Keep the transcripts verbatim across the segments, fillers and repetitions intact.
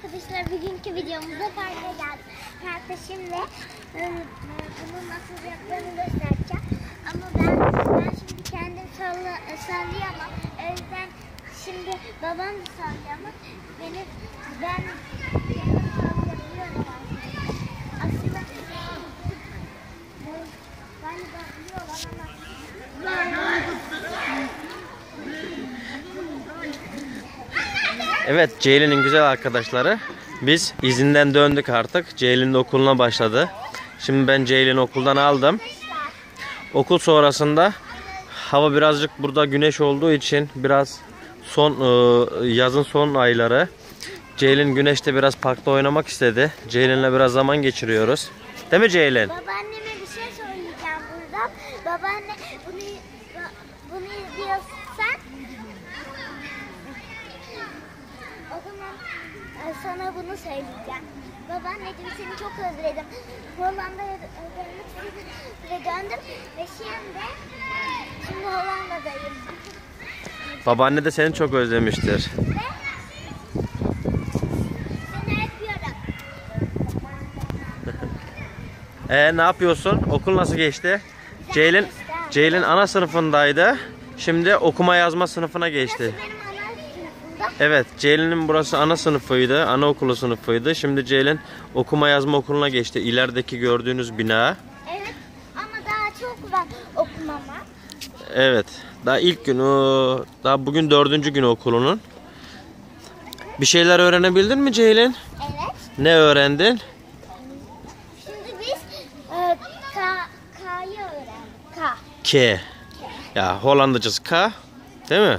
arkadaşlar, bugünkü videomuzda parka geldik. Parkta şimdi bunun nasıl yaptığını göstereceğim. Ama ben, ben şimdi kendim salla, sallayamam. O yüzden şimdi babam da sallayamam. Benim, ben kendim sallayabiliyorum aslında. Galiba biliyorlar ama evet, Ceylin'in güzel arkadaşları. Biz izinden döndük artık. Ceylin de okuluna başladı. Şimdi ben Ceylin'i okuldan aldım. Okul sonrasında hava birazcık burada güneş olduğu için biraz son yazın son ayları. Ceylin güneşte biraz parkta oynamak istedi. Ceylin'le biraz zaman geçiriyoruz. Değil mi Ceylin? Babaanneme bir şey söyleyeceğim burada. Babaanne bunu bunu izliyorsan o zaman sana bunu söyleyeceğim. Babaanneciğim, seni çok özledim. Hollanda'ya dönmek istedim ve döndüm ve şimdi şimdi Hollanda'dayım. Babaanne de seni çok özlemiştir. Ve seni öpüyorum. Ee, ne yapıyorsun? Okul nasıl geçti? Ceylin, Ceylin ana sınıfındaydı. Şimdi okuma yazma sınıfına geçti. Burası benim ana sınıfımda. Evet, Ceylin'in burası ana sınıfıydı, anaokulu sınıfıydı. Şimdi Ceylin okuma yazma okuluna geçti. İlerideki gördüğünüz bina. Evet, ama daha çok var okumama. Evet, daha ilk gün, o daha bugün dördüncü gün okulunun. Bir şeyler öğrenebildin mi Ceylin? Evet. Ne öğrendin? Şimdi biz e, K, K'yı öğrendik. K. K. Ya Hollandacası K, değil mi?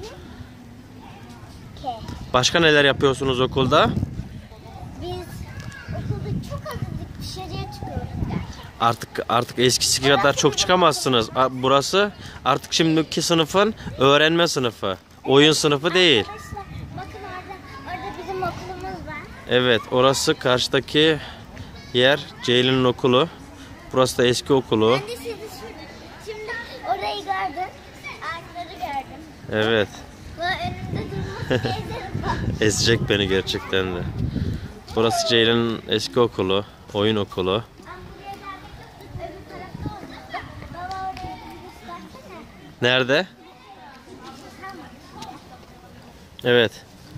K. Başka neler yapıyorsunuz okulda? Biz okulda çok azıcık dışarıya çıkıyoruz gerçekten. Artık artık eskisi kadar çok çıkamazsınız. Burası artık şimdiki sınıfın öğrenme sınıfı. Oyun sınıfı değil. Arkadaşlar, bakın orada, orada bizim okulumuz var. Evet, orası karşıdaki yer Ceylin'in okulu. Burası da eski okulu. Ben de sizi şimdi, şimdi orayı gördüm. Ağaçları gördüm. Evet. Bu önümde durmak gezerim bak. Ezecek beni gerçekten de. Burası Ceylin'in eski okulu, oyun okulu. Ben buraya geldim. Öbür tarafta oldu. Baba oraya bir göstersene. Nerede? Tamam. Evet.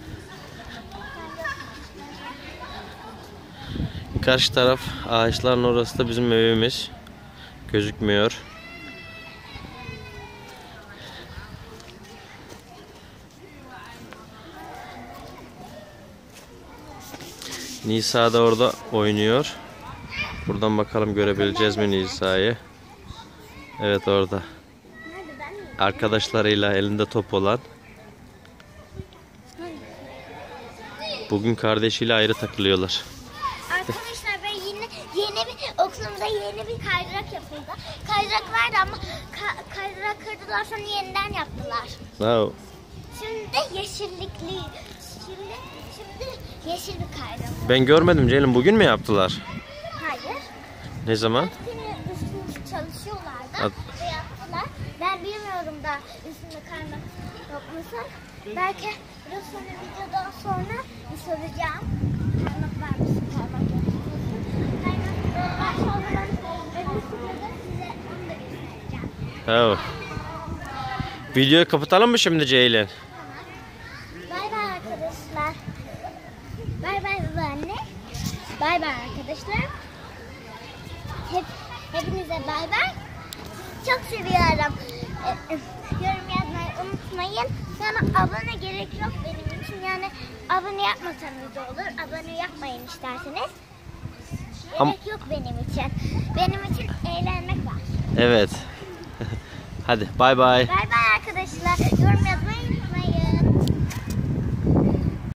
Karşı taraf ağaçların orası da bizim evimiz. Gözükmüyor. Nisa da orada oynuyor. Buradan bakalım görebileceğiz mi Nisa'yı? Evet, orada. Nerede, ben miyim? Arkadaşlarıyla elinde top olan. Bugün kardeşiyle ayrı takılıyorlar. Arkadaşlar, ben yeni yeni bir okulumda yeni bir kaydırak yapıldı. Kaydırak vardı ama ka kaydırak kırdılar, sonra yeniden yaptılar. Wow. Şimdi de yeşillikli. Şimdi şimdi yeşil bir kaydırak. Ben görmedim Ceylin, bugün mü yaptılar? Hayır. Ne zaman? Üstünde üstünde çalışıyorlardı At- ve yaptılar. Ben bilmiyorum da üstünde kaymak yapmışlar. Belki biraz sonra videodan sonra bir soracağım. Kaymak var mısın? Kaymak yok musun? Kaymak varsa o zaman öbür videoda size onu da göstereceğim. Oh. Videoyu kapatalım mı şimdi Ceylin? Bay bay arkadaşlar. Bay bay babaanne. Bay bay arkadaşlar. Hep, hepinize bay bay. Sizi çok seviyorum. Ee, yorum yazmayı unutmayın. Sana abone gerek yok benim için. Yani abone yapmasanız da olur. Abone yapmayın isterseniz. Gerek Am- yok benim için. Benim için eğlenmek var. Evet. Hadi bay bay. Bay bay arkadaşlar. Yorum yazmayı